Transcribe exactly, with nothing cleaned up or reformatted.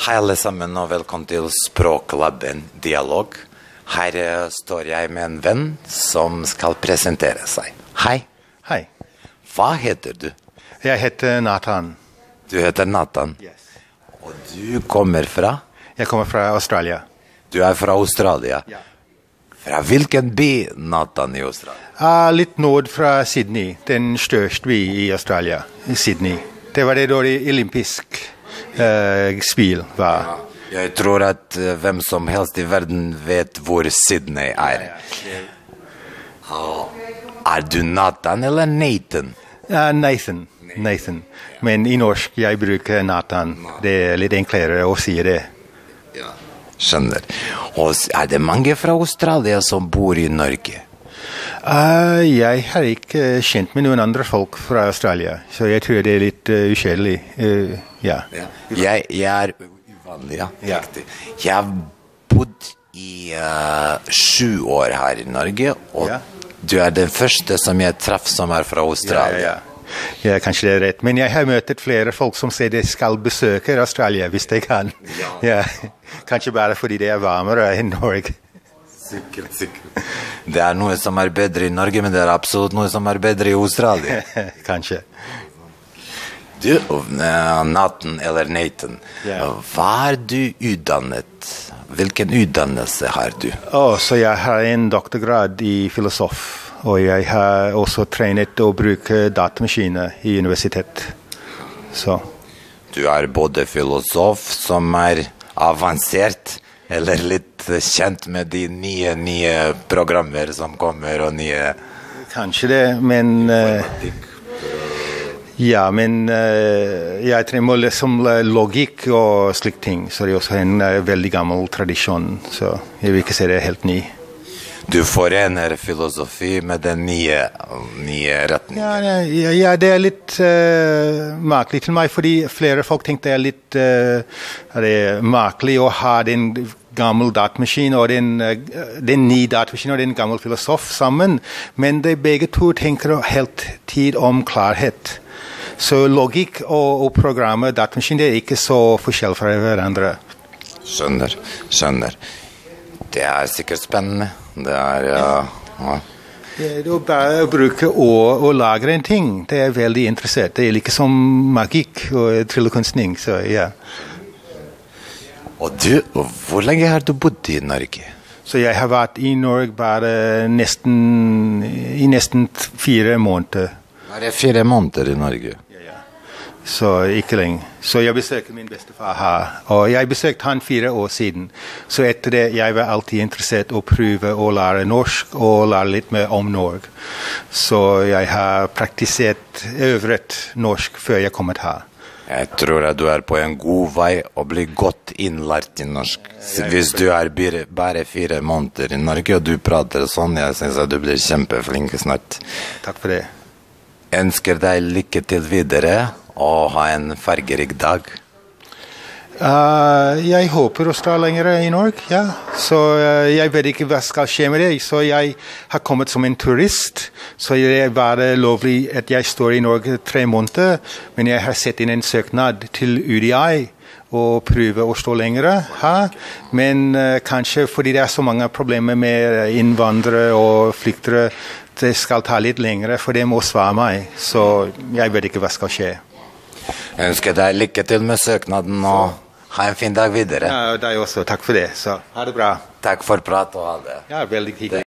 Hei alle sammen og velkommen til Språklaben Dialog. Her eh, står jeg med en venn som skal presentere seg. Hei. Hei. Hva heter du? Jeg heter Nathan. Du heter Nathan. Yes. Og du kommer fra? Jeg kommer fra Australia. Du er fra Australia? Ja. Fra hvilken by, Nathan, i Australia? Uh, litt nord fra Sydney, den største by i Australia, i Sydney. Det var det da det olympisk uh, spill var. Ja. Jeg tror at uh, hvem som helst i verden vet hvor Sydney er. Ja, ja. Ah, er du Nathan eller Nathan? Uh, Nathan. Nathan. Men i norsk jeg bruker Nathan. Det er litt enklere å si det. Ja. Skjønner. Og er det mange fra Australia som bor i Norge? Uh, jeg har ikke kjent med noen andre folk fra Australia, så jeg tror det er litt uh, ukjedelig. Uh, ja. Ja. Jeg, jeg er uvanlig, ja. Ja. Jeg har bodd i uh, sju år her i Norge, og Ja. du er den første som jeg traff som er fra Australia. Ja, ja, ja. Ja, kanskje det er rett. Men jeg har møtt flere folk som sier de skal besøke Australia hvis de kan. Ja. Ja. Kanskje bare fordi det er varmere enn Norge. Sikkert, sikkert. Det er noe som er bedre i Norge, men det er absolutt noe som er bedre i Australia. Kanskje. Du, uh, Nathan eller Nathan, Ja. hva er du utdannet? Hvilken utdannelse har du? Oh, så jeg har en doktorgrad i filosof, og jeg har også trenet å bruke datamaskiner i universitet. Så. Du er både filosof som er avansert, eller litt kjent med de nye, nye programmer som kommer, og nye... Kanskje det, men... Uh, ja, men uh, jeg trenger liksom logikk og slik ting, så det er også en uh, veldig gammel tradisjon, så jeg vil ikke si det er helt ny. Du forener filosofi med den nye, nye retningen. Ja, ja, ja, det er litt uh, merkelig til meg, fordi flere folk tenker det er litt uh, er det merkelig å ha den gammel datamaskin og den, uh, den nye datamaskin og den gammel filosof sammen, men de begge to tenker helt tid om klarhet. Så logikk og, og programmer, datamaskin, det er ikke så forskjell fra hverandre. Skjønner, skjønner. Det er sikkert spennende. Det er, ja... ja. Det er å bare bruke ord og lagre en ting. Det er veldig interessert. Det er like som magikk og tryllekunstning, så ja. Og du, hvor lenge har du bodd i Norge? Så jeg har vært i Norge bare nesten, i nesten fire måneder. Bare fire måneder i Norge? Ja, ja. Så ikke lenge. Så jeg besøkte min bestefar her, og jeg besøkte han fire år siden. Så etter det, jeg var alltid interessert å prøve å lære norsk og lære litt mer om Norge. Så jeg har praktisert øvret norsk før jeg kom her. Jeg tror at du er på en god vei å bli godt innlært i norsk. Så hvis du er bare fire måneder i Norge, og du prater sånn, jeg synes at du blir kjempeflink snart. Takk for det. Jeg ønsker deg lykke til videre, og ha en fargerik dag. Uh, jeg håper å stå lenger i Norge, ja. Så uh, jeg vet ikke hva skal skje med det. Så jeg har kommet som en turist, så det er bare lovlig at jeg står i Norge tre måneder, men jeg har sett inn en søknad til U D I og prøve å stå lenger her. Men uh, kanskje fordi det er så mange problemer med innvandrere og flyktere, det skal ta litt lengre, for det må svare meg. Så jeg vet ikke hva skal skje. Jeg ønsker deg lykke til med søknaden, og ha en fin dag videre. Ja, deg også. Takk for det. Så ha det bra. Takk for prat og ha det. Ja, veldig hyggelig.